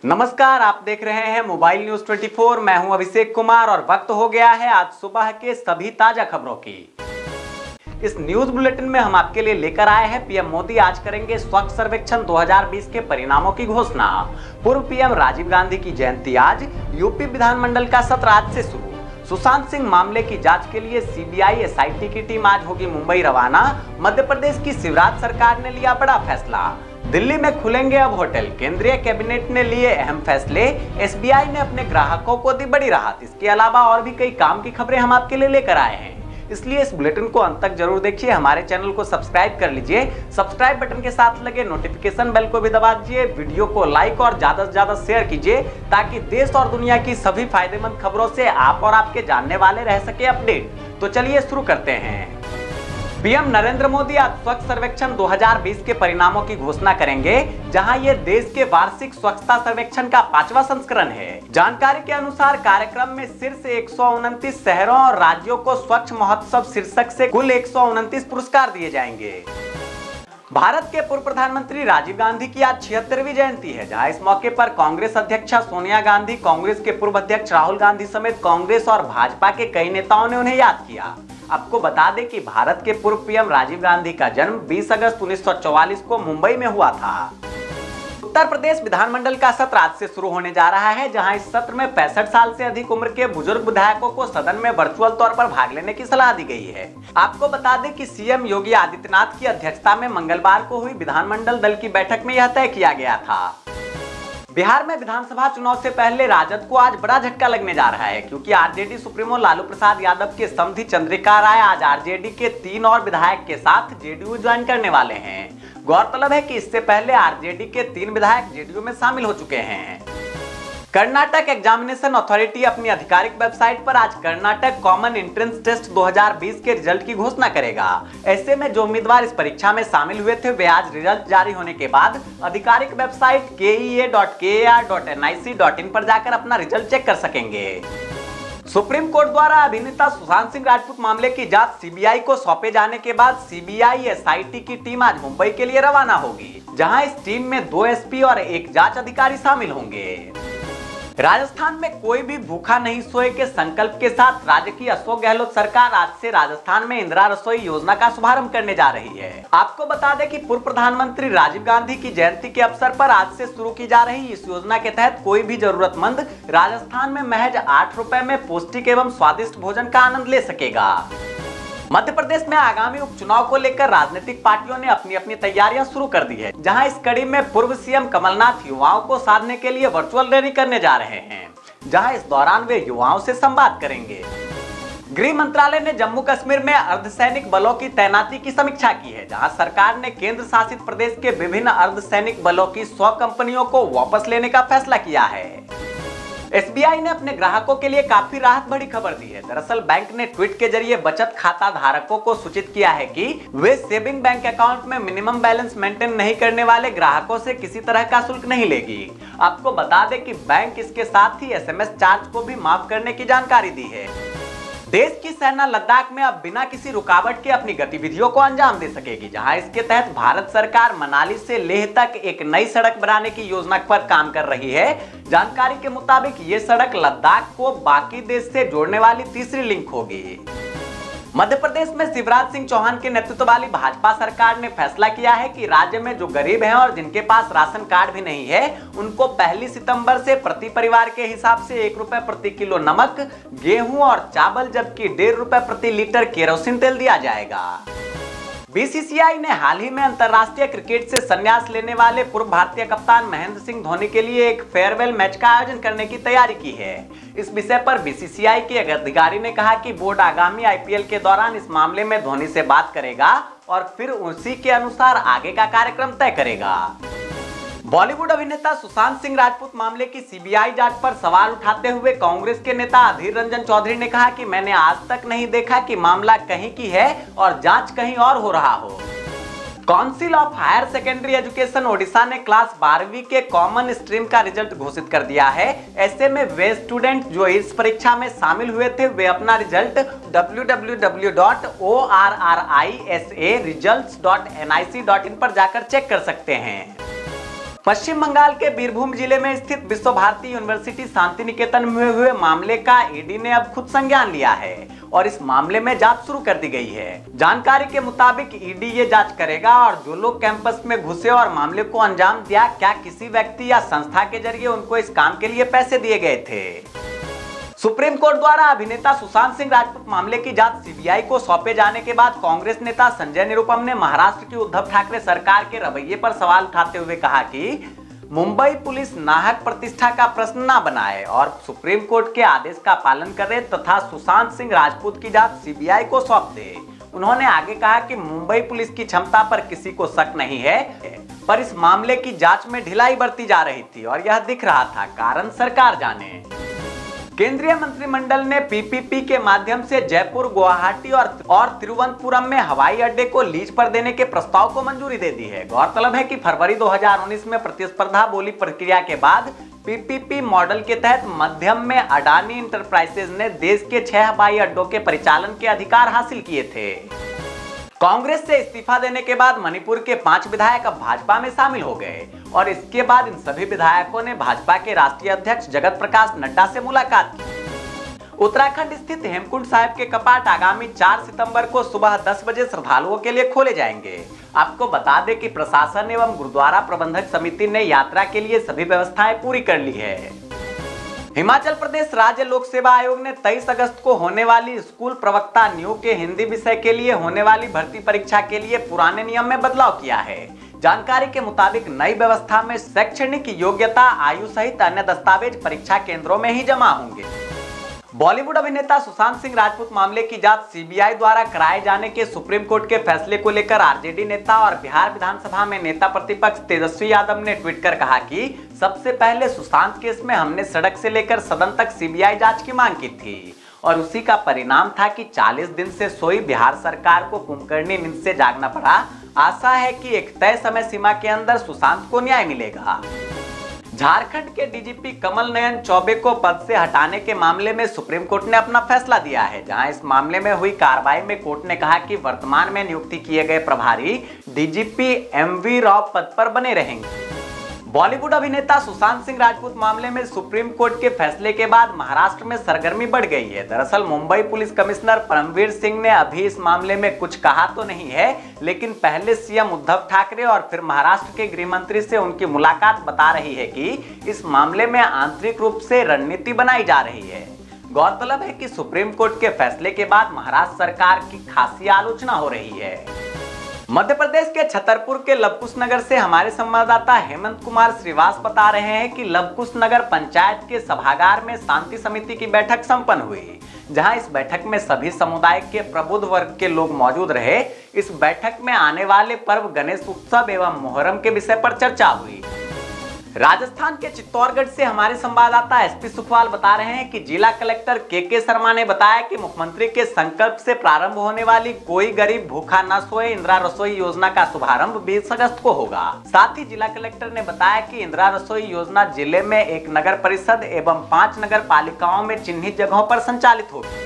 नमस्कार, आप देख रहे हैं मोबाइल न्यूज 24। मैं हूं अभिषेक कुमार और वक्त हो गया है आज सुबह के सभी ताजा खबरों की। इस न्यूज बुलेटिन में हम आपके लिए लेकर आए हैं पीएम मोदी आज करेंगे स्वच्छ सर्वेक्षण 2020 के परिणामों की घोषणा। पूर्व पीएम राजीव गांधी की जयंती आज, यूपी विधानमंडल का सत्र आज से शुरू। सुशांत सिंह मामले की जांच के लिए सीबीआई एसआईटी की टीम आज होगी मुंबई रवाना। मध्य प्रदेश की शिवराज सरकार ने लिया बड़ा फैसला, दिल्ली में खुलेंगे अब होटल। केंद्रीय कैबिनेट ने लिए अहम फैसले, एसबीआई ने अपने ग्राहकों को दी बड़ी राहत। इसके अलावा और भी कई काम की खबरें हम आपके लिए लेकर आए हैं, इसलिए इस बुलेटिन को अंत तक जरूर देखिए। हमारे चैनल को सब्सक्राइब कर लीजिए, सब्सक्राइब बटन के साथ लगे नोटिफिकेशन बेल को भी दबा दीजिए। वीडियो को लाइक और ज्यादा से ज्यादा शेयर कीजिए ताकि देश और दुनिया की सभी फायदेमंद खबरों से आप और आपके जानने वाले रह सके अपडेट। तो चलिए शुरू करते हैं। पीएम नरेंद्र मोदी आज स्वच्छ सर्वेक्षण 2020 के परिणामों की घोषणा करेंगे, जहां ये देश के वार्षिक स्वच्छता सर्वेक्षण का 5वां संस्करण है। जानकारी के अनुसार कार्यक्रम में शीर्ष 129 शहरों और राज्यों को स्वच्छ महोत्सव शीर्षक से कुल 129 पुरस्कार दिए जाएंगे। भारत के पूर्व प्रधानमंत्री राजीव गांधी की आज 76वीं जयंती है, जहां इस मौके पर कांग्रेस अध्यक्षा सोनिया गांधी, कांग्रेस के पूर्व अध्यक्ष राहुल गांधी समेत कांग्रेस और भाजपा के कई नेताओं ने उन्हें याद किया। आपको बता दें कि भारत के पूर्व पीएम राजीव गांधी का जन्म 20 अगस्त 1944 को मुंबई में हुआ था। उत्तर प्रदेश विधानमंडल का सत्र आज से शुरू होने जा रहा है, जहां इस सत्र में 65 साल से अधिक उम्र के बुजुर्ग विधायकों को सदन में वर्चुअल तौर पर भाग लेने की सलाह दी गई है। आपको बता दें कि सीएम योगी आदित्यनाथ की अध्यक्षता में मंगलवार को हुई विधानमंडल दल की बैठक में यह तय किया गया था। बिहार में विधानसभा चुनाव से पहले राजद को आज बड़ा झटका लगने जा रहा है, क्योंकि आरजेडी सुप्रीमो लालू प्रसाद यादव के समधी चंद्रिका राय आज आरजेडी के 3 और विधायक के साथ जेडीयू ज्वाइन करने वाले हैं। गौरतलब है कि इससे पहले आरजेडी के 3 विधायक जेडीयू में शामिल हो चुके हैं। कर्नाटक एग्जामिनेशन अथॉरिटी अपनी आधिकारिक वेबसाइट पर आज कर्नाटक कॉमन एंट्रेंस टेस्ट 2020 के रिजल्ट की घोषणा करेगा। ऐसे में जो उम्मीदवार इस परीक्षा में शामिल हुए थे वे आज रिजल्ट जारी होने के बाद आधिकारिक वेबसाइट kea.kar.nic.in पर जाकर अपना रिजल्ट चेक कर सकेंगे। सुप्रीम कोर्ट द्वारा अभिनेता सुशांत सिंह राजपूत मामले की जांच सीबीआई को सौंपे जाने के बाद सीबीआई एसआईटी की टीम आज मुंबई के लिए रवाना होगी, जहां इस टीम में 2 एसपी और 1 जांच अधिकारी शामिल होंगे। राजस्थान में कोई भी भूखा नहीं सोए के संकल्प के साथ राज्य की अशोक गहलोत सरकार आज से राजस्थान में इंदिरा रसोई योजना का शुभारंभ करने जा रही है। आपको बता दें कि पूर्व प्रधानमंत्री राजीव गांधी की जयंती के अवसर पर आज से शुरू की जा रही इस योजना के तहत कोई भी जरूरतमंद राजस्थान में महज 8 रुपए में पौष्टिक एवं स्वादिष्ट भोजन का आनंद ले सकेगा। मध्य प्रदेश में आगामी उपचुनाव को लेकर राजनीतिक पार्टियों ने अपनी अपनी तैयारियां शुरू कर दी है, जहां इस कड़ी में पूर्व सीएम कमलनाथ युवाओं को साधने के लिए वर्चुअल रैली करने जा रहे हैं, जहां इस दौरान वे युवाओं से संवाद करेंगे। गृह मंत्रालय ने जम्मू कश्मीर में अर्धसैनिक बलों की तैनाती की समीक्षा की है, जहां सरकार ने केंद्र शासित प्रदेश के विभिन्न अर्धसैनिक बलों की 100 कंपनियों को वापस लेने का फैसला किया है। एसबीआई ने अपने ग्राहकों के लिए काफी राहत भरी खबर दी है। दरअसल बैंक ने ट्वीट के जरिए बचत खाता धारकों को सूचित किया है कि वे सेविंग बैंक अकाउंट में मिनिमम बैलेंस मेंटेन नहीं करने वाले ग्राहकों से किसी तरह का शुल्क नहीं लेगी। आपको बता दें कि बैंक इसके साथ ही एसएमएस चार्ज को भी माफ करने की जानकारी दी है। देश की सेना लद्दाख में अब बिना किसी रुकावट के अपनी गतिविधियों को अंजाम दे सकेगी, जहां इसके तहत भारत सरकार मनाली से लेह तक एक नई सड़क बनाने की योजना पर काम कर रही है। जानकारी के मुताबिक ये सड़क लद्दाख को बाकी देश से जोड़ने वाली तीसरी लिंक होगी। मध्य प्रदेश में शिवराज सिंह चौहान के नेतृत्व वाली भाजपा सरकार ने फैसला किया है कि राज्य में जो गरीब हैं और जिनके पास राशन कार्ड भी नहीं है, उनको 1 सितंबर से प्रति परिवार के हिसाब से 1 रुपए प्रति किलो नमक, गेहूं और चावल, जबकि 1.5 रुपए प्रति लीटर केरोसिन तेल दिया जाएगा। बीसीसीआई ने हाल ही में अंतर्राष्ट्रीय क्रिकेट से संन्यास लेने वाले पूर्व भारतीय कप्तान महेंद्र सिंह धोनी के लिए एक फेयरवेल मैच का आयोजन करने की तैयारी की है। इस विषय पर बीसीसीआई के एक अधिकारी ने कहा कि बोर्ड आगामी आईपीएल के दौरान इस मामले में धोनी से बात करेगा और फिर उसी के अनुसार आगे का कार्यक्रम तय करेगा। बॉलीवुड अभिनेता सुशांत सिंह राजपूत मामले की सीबीआई जांच पर सवाल उठाते हुए कांग्रेस के नेता अधीर रंजन चौधरी ने कहा कि मैंने आज तक नहीं देखा कि मामला कहीं की है और जांच कहीं और हो रहा हो। Council of higher secondary education Odisha ने क्लास 12वीं के कॉमन स्ट्रीम का रिजल्ट घोषित कर दिया है। ऐसे में वे स्टूडेंट जो इस परीक्षा में शामिल हुए थे वे अपना रिजल्ट www.orrisaresults.nic.in पर जाकर चेक कर सकते हैं। पश्चिम बंगाल के बीरभूम जिले में स्थित विश्व भारती यूनिवर्सिटी शांति निकेतन में हुए मामले का ईडी ने अब खुद संज्ञान लिया है और इस मामले में जांच शुरू कर दी गई है। जानकारी के मुताबिक ईडी ये जांच करेगा और जो लोग कैंपस में घुसे और मामले को अंजाम दिया, क्या किसी व्यक्ति या संस्था के जरिए उनको इस काम के लिए पैसे दिए गए थे। सुप्रीम कोर्ट द्वारा अभिनेता सुशांत सिंह राजपूत मामले की जांच सीबीआई को सौंपे जाने के बाद कांग्रेस नेता संजय निरुपम ने महाराष्ट्र की उद्धव ठाकरे सरकार के रवैये पर सवाल उठाते हुए कहा कि मुंबई पुलिस नाहक प्रतिष्ठा का प्रश्न न बनाए और सुप्रीम कोर्ट के आदेश का पालन करे तथा सुशांत सिंह राजपूत की जांच सीबीआई को सौंप दे। उन्होंने आगे कहा कि मुंबई पुलिस की क्षमता पर किसी को शक नहीं है, पर इस मामले की जांच में ढिलाई बरती जा रही थी और यह दिख रहा था, कारण सरकार जाने। केंद्रीय मंत्रिमंडल ने पीपीपी के माध्यम से जयपुर, गुवाहाटी और तिरुवनंतपुरम में हवाई अड्डे को लीज पर देने के प्रस्ताव को मंजूरी दे दी है। गौरतलब है कि फरवरी 2019 में प्रतिस्पर्धा बोली प्रक्रिया के बाद पीपीपी मॉडल के तहत मध्यम में अडानी इंटरप्राइजेज ने देश के 6 हवाई अड्डों के परिचालन के अधिकार हासिल किए थे। कांग्रेस से इस्तीफा देने के बाद मणिपुर के 5 विधायक अब भाजपा में शामिल हो गए और इसके बाद इन सभी विधायकों ने भाजपा के राष्ट्रीय अध्यक्ष जगत प्रकाश नड्डा से मुलाकात की। उत्तराखंड स्थित हेमकुंड साहिब के कपाट आगामी 4 सितंबर को सुबह 10 बजे श्रद्धालुओं के लिए खोले जाएंगे। आपको बता दें कि प्रशासन एवं गुरुद्वारा प्रबंधक समिति ने यात्रा के लिए सभी व्यवस्थाएं पूरी कर ली है। हिमाचल प्रदेश राज्य लोक सेवा आयोग ने 23 अगस्त को होने वाली स्कूल प्रवक्ता नियोग के हिंदी विषय के लिए होने वाली भर्ती परीक्षा के लिए पुराने नियम में बदलाव किया है। जानकारी के मुताबिक नई व्यवस्था में शैक्षणिक योग्यता, आयु सहित अन्य दस्तावेज परीक्षा केंद्रों में ही जमा होंगे। बॉलीवुड अभिनेता सुशांत सिंह राजपूत मामले की जांच सीबीआई द्वारा कराए जाने के सुप्रीम कोर्ट के फैसले को लेकर आरजेडी नेता और बिहार विधानसभा में नेता प्रतिपक्ष तेजस्वी यादव ने ट्वीट कर कहा कि सबसे पहले सुशांत केस में हमने सड़क से लेकर सदन तक सीबीआई जांच की मांग की थी और उसी का परिणाम था कि 40 दिन से सोई बिहार सरकार को कुंभकर्णी नींद से जागना पड़ा। आशा है कि एक तय समय सीमा के अंदर सुशांत को न्याय मिलेगा। झारखंड के डीजीपी कमल नयन चौबे को पद से हटाने के मामले में सुप्रीम कोर्ट ने अपना फैसला दिया है, जहां इस मामले में हुई कार्रवाई में कोर्ट ने कहा कि वर्तमान में नियुक्ति किए गए प्रभारी डीजीपी एमवी राव पद पर बने रहेंगे। बॉलीवुड अभिनेता सुशांत सिंह राजपूत मामले में सुप्रीम कोर्ट के फैसले के बाद महाराष्ट्र में सरगर्मी बढ़ गई है। दरअसल मुंबई पुलिस कमिश्नर परमवीर सिंह ने अभी इस मामले में कुछ कहा तो नहीं है, लेकिन पहले सीएम उद्धव ठाकरे और फिर महाराष्ट्र के गृह मंत्री से उनकी मुलाकात बता रही है कि इस मामले में आंतरिक रूप से रणनीति बनाई जा रही है। गौरतलब है कि सुप्रीम कोर्ट के फैसले के बाद महाराष्ट्र सरकार की खासी आलोचना हो रही है। मध्य प्रदेश के छतरपुर के लवकुश नगर से हमारे संवाददाता हेमंत कुमार श्रीवास बता रहे हैं कि लवकुश नगर पंचायत के सभागार में शांति समिति की बैठक संपन्न हुई, जहां इस बैठक में सभी समुदाय के प्रबुद्ध वर्ग के लोग मौजूद रहे। इस बैठक में आने वाले पर्व गणेश उत्सव एवं मोहर्रम के विषय पर चर्चा हुई। राजस्थान के चित्तौड़गढ़ से हमारे संवाददाता एसपी सुखवाल बता रहे हैं कि जिला कलेक्टर के शर्मा ने बताया कि मुख्यमंत्री के संकल्प से प्रारंभ होने वाली कोई गरीब भूखा न सोए इंदिरा रसोई योजना का शुभारंभ 20 अगस्त को होगा। साथ ही जिला कलेक्टर ने बताया कि इंदिरा रसोई योजना जिले में 1 नगर परिषद एवं 5 नगर पालिकाओं में चिन्हित जगहों पर संचालित होगी।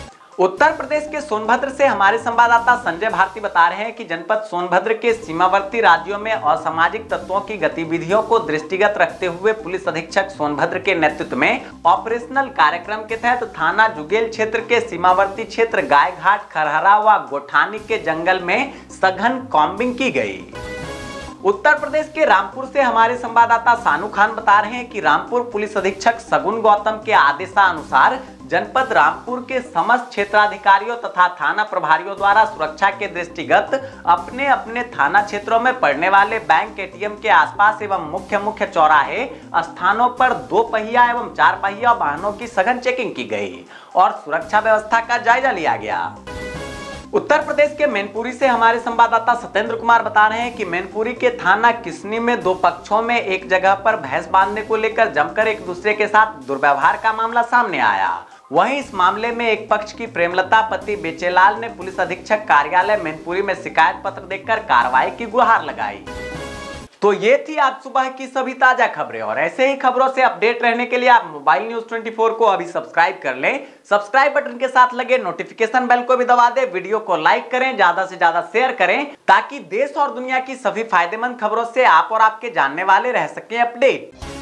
उत्तर प्रदेश के सोनभद्र से हमारे संवाददाता संजय भारती बता रहे हैं कि जनपद सोनभद्र के सीमावर्ती राज्यों में असामाजिक तत्वों की गतिविधियों को दृष्टिगत रखते हुए पुलिस अधीक्षक सोनभद्र के नेतृत्व में ऑपरेशनल कार्यक्रम के तहत थाना जुगेल क्षेत्र के सीमावर्ती क्षेत्र गायघाट, खरहरा व गोठानी के जंगल में सघन कॉम्बिंग की गई। उत्तर प्रदेश के रामपुर से हमारे संवाददाता सानू खान बता रहे हैं कि रामपुर पुलिस अधीक्षक सगुन गौतम के आदेशानुसार जनपद रामपुर के समस्त क्षेत्राधिकारियों तथा थाना प्रभारियों द्वारा सुरक्षा के दृष्टिगत अपने अपने थाना क्षेत्रों में पड़ने वाले बैंक, एटीएम के आसपास एवं मुख्य चौराहे स्थानों पर 2 पहिया एवं 4 पहिया वाहनों की सघन चेकिंग की गई और सुरक्षा व्यवस्था का जायजा लिया गया। उत्तर प्रदेश के मैनपुरी से हमारे संवाददाता सत्येंद्र कुमार बता रहे हैं कि मैनपुरी के थाना किसनी में 2 पक्षों में एक जगह पर भैंस बांधने को लेकर जमकर एक दूसरे के साथ दुर्व्यवहार का मामला सामने आया। वहीं इस मामले में एक पक्ष की प्रेमलता पति बेचेलाल ने पुलिस अधीक्षक कार्यालय मैनपुरी में शिकायत पत्र देकर कार्रवाई की गुहार लगाई। तो ये थी आज सुबह की सभी ताजा खबरें, और ऐसे ही खबरों से अपडेट रहने के लिए आप मोबाइल न्यूज 24 को अभी सब्सक्राइब कर लें। सब्सक्राइब बटन के साथ लगे नोटिफिकेशन बेल को भी दबा दें, वीडियो को लाइक करें, ज्यादा से ज्यादा शेयर करें, ताकि देश और दुनिया की सभी फायदेमंद खबरों से आप और आपके जानने वाले रह सकें अपडेट।